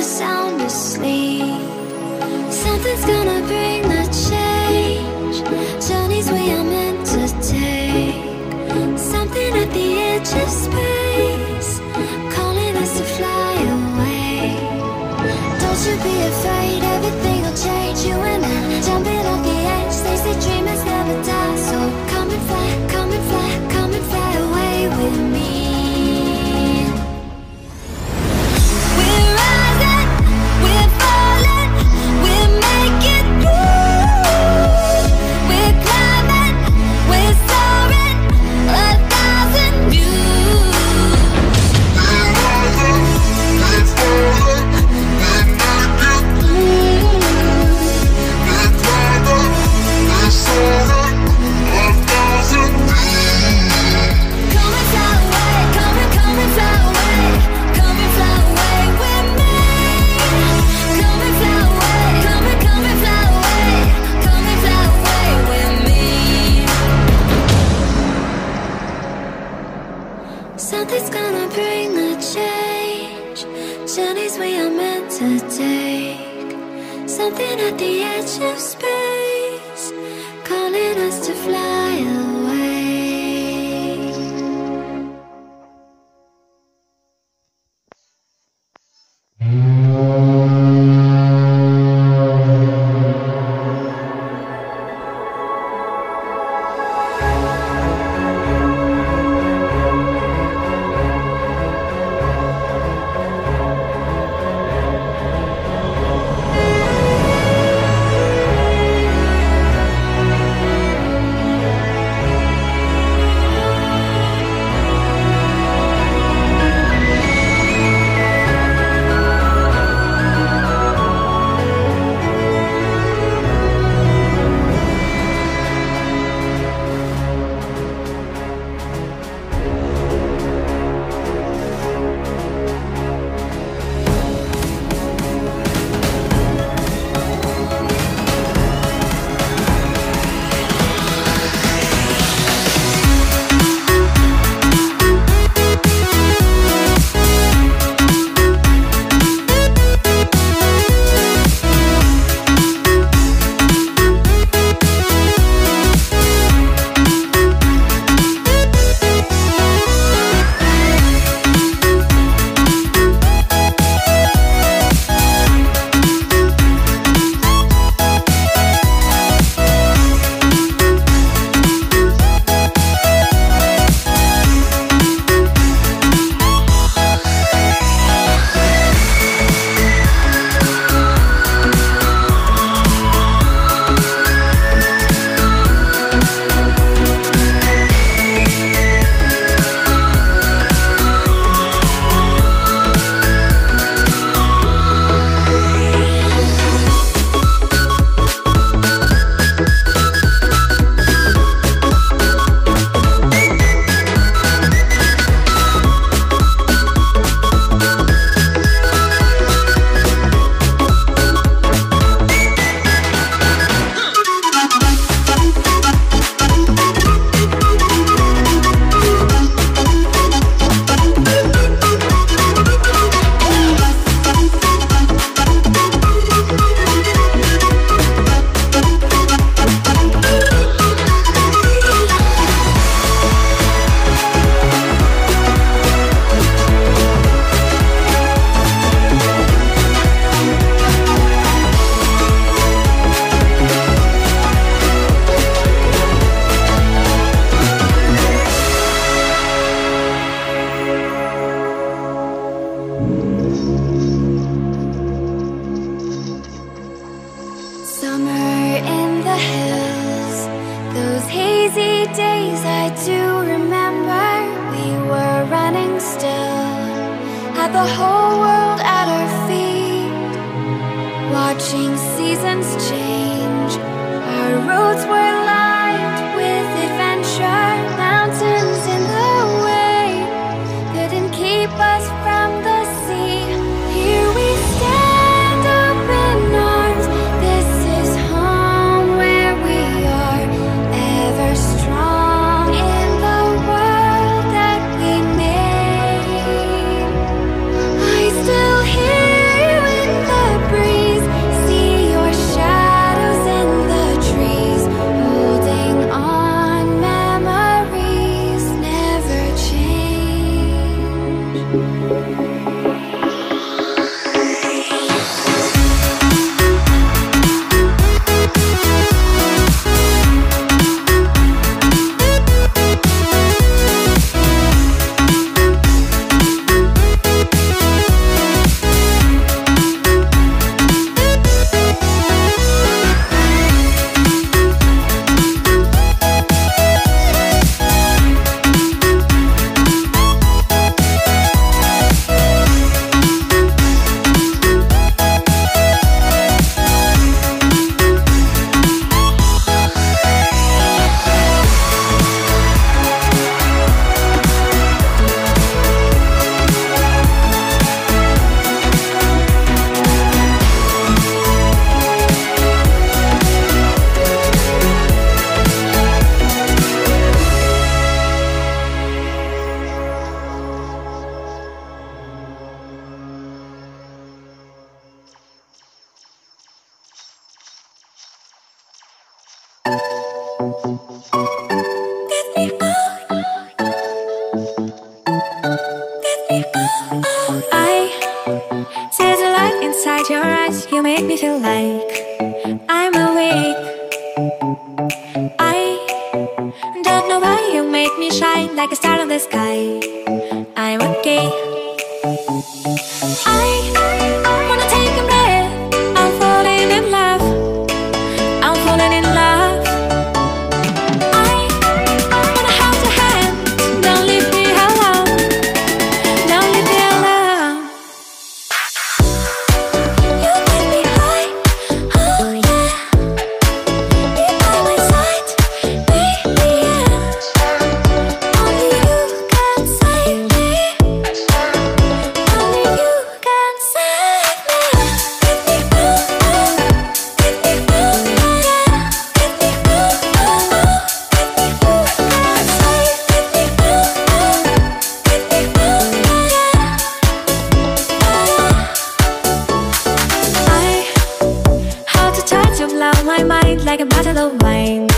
sound asleep. Something's gonna bring the change. Journeys we are meant to take. Something at the edge of space, calling us to fly away. Don't you be afraid, everything will change. You and I, jumping off the edge. They say dreamers never die, so come and fly, come and fly, come and fly away with me. We're rising, we're falling, we're making through. We're climbing, we're soaring, 1,000 views. We're rising, we're falling, we're making through. We're climbing, we're soaring, 1,000 views. Come and fly away, come and fly away, come and fly away with me. Come and fly away, come and fly away, come and fly away with me. Something's gonna bring the change. Journeys we are meant to take. Something at the edge of space, calling us to fly away. the whole world at our feet, watching seasons change. Our roads were lined with adventure, mountains in the way couldn't keep us from the sea. Here we stand, open arms. This is home where we are, ever strong in the world that we made. I still hear you light inside your eyes. You make me feel like I'm awake. I don't know why you make me shine like a star in the sky. I'm okay. I wanna take a breath. I'm falling in love. I'm falling in love. I wanna hold your hand. Don't leave me alone. Don't leave me alone. You make me high. Oh yeah. Be by my side, baby. Yeah. Only you can save me. Only you can save me. Get me through, get me through, yeah. Get me through, get me through, can save. Get me through, get me through, yeah. I how to try to blow my mind like a bottle of wine.